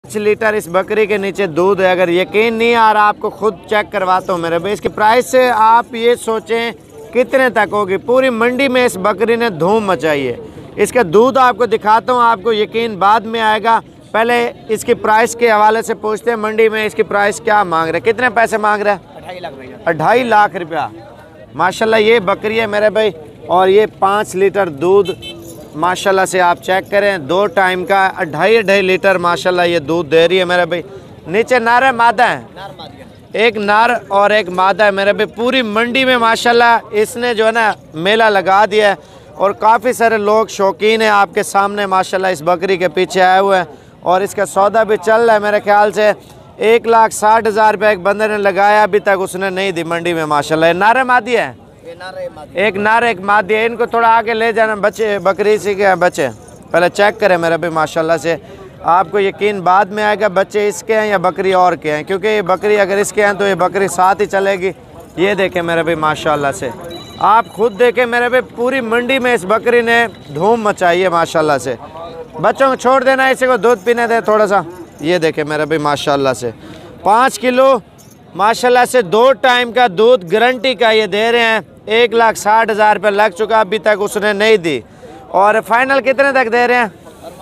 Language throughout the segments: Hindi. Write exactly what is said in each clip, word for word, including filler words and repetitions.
पाँच लीटर इस बकरी के नीचे दूध है। अगर यकीन नहीं आ रहा आपको खुद चेक करवाता हूँ मेरे भाई। इसकी प्राइस से आप ये सोचें कितने तक होगी। पूरी मंडी में इस बकरी ने धूम मचाई है। इसका दूध आपको दिखाता हूँ, आपको यकीन बाद में आएगा। पहले इसकी प्राइस के हवाले से पूछते हैं मंडी में इसकी प्राइस क्या मांग रहे, कितने पैसे मांग रहे हैं? अढ़ाई लाख भैया। अढ़ाई लाख रुपया माशाल्लाह ये बकरी है मेरे भाई। और ये पाँच लीटर दूध माशाल्लाह से आप चेक करें, दो टाइम का अढ़ाई अढ़ाई लीटर माशाल्लाह ये दूध दे रही है मेरे भाई। नीचे नर है मादा है? नार मार दिया। एक नर और एक मादा है मेरे भाई। पूरी मंडी में माशाल्लाह इसने जो है ना मेला लगा दिया है और काफ़ी सारे लोग शौकीन हैं आपके सामने माशाल्लाह इस बकरी के पीछे आए हुए हैं। और इसका सौदा भी चल रहा है मेरे ख्याल से एक लाख साठ हज़ार रुपये एक बंदे ने लगाया, अभी तक उसने नहीं दी मंडी में माशाल्लाह। नारे मादी है? ये नार है मार। एक नार एक मादी है। इनको थोड़ा आगे ले जाना, बच्चे बकरी सी के बच्चे पहले चेक करें मेरे भाई माशाल्लाह से। आपको यकीन बाद में आएगा बच्चे इसके हैं या बकरी और के हैं, क्योंकि ये बकरी अगर इसके हैं तो ये बकरी साथ ही चलेगी। ये देखें मेरे भाई माशाल्लाह से, आप खुद देखें मेरे भाई, पूरी मंडी में इस बकरी ने धूम मचाई है माशाल्लाह से। बच्चों को छोड़ देना, इसी को दूध पीने दे थोड़ा सा। ये देखें मेरे भाई माशाल्लाह से पाँच किलो माशाल्लाह से दो टाइम का दूध गारंटी का ये दे रहे हैं। एक लाख साठ हज़ार रुपये लग चुका, अभी तक उसने नहीं दी। और फाइनल कितने तक दे रहे हैं?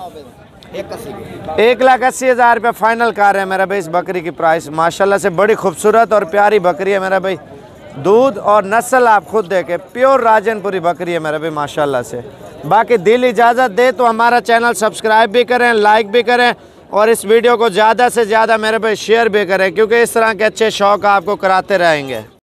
एक लाख अस्सी हज़ार रुपये फाइनल कर रहे हैं मेरा भाई इस बकरी की प्राइस। माशाल्लाह से बड़ी खूबसूरत और प्यारी बकरी है मेरा भाई। दूध और नस्ल आप खुद देखें, प्योर राजनपुरी बकरी है मेरा भाई माशाल्लाह से। बाकी दिल इजाज़त दे तो हमारा चैनल सब्सक्राइब भी करें, लाइक भी करें और इस वीडियो को ज़्यादा से ज़्यादा मेरे भाई शेयर भी करें, क्योंकि इस तरह के अच्छे शौक़ आपको कराते रहेंगे।